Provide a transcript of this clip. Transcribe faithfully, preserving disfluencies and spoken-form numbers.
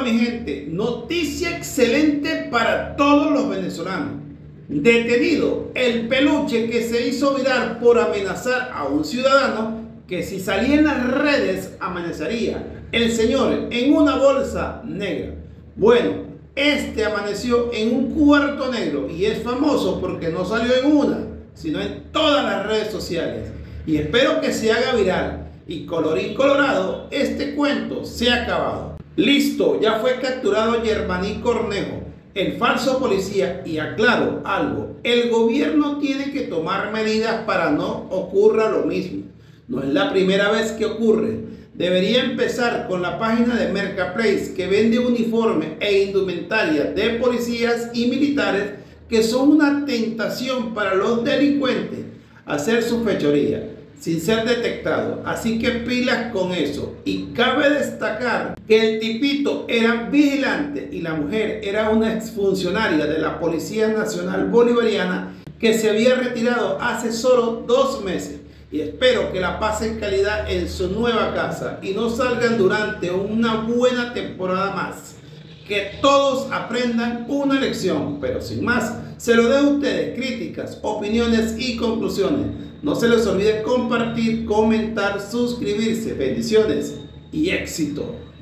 mi gente, noticia excelente para todos los venezolanos. Detenido el peluche que se hizo viral por amenazar a un ciudadano que si salía en las redes amanecería el señor en una bolsa negra. Bueno, este amaneció en un cuarto negro y es famoso porque no salió en una, sino en todas las redes sociales. Y espero que se haga viral y colorín colorado, este cuento se ha acabado. Listo, ya fue capturado Germaní Cornejo, el falso policía, y aclaro algo, el gobierno tiene que tomar medidas para no ocurra lo mismo. No es la primera vez que ocurre. Debería empezar con la página de Mercaplace, que vende uniformes e indumentaria de policías y militares que son una tentación para los delincuentes hacer su fechoría sin ser detectado. Así que pilas con eso. Y cabe destacar que el tipito era vigilante y la mujer era una exfuncionaria de la Policía Nacional Bolivariana que se había retirado hace solo dos meses. Y espero que la pasen calidad en su nueva casa y no salgan durante una buena temporada más. Que todos aprendan una lección, pero sin más, se lo dejo a ustedes, críticas, opiniones y conclusiones. No se les olvide compartir, comentar, suscribirse. Bendiciones y éxito.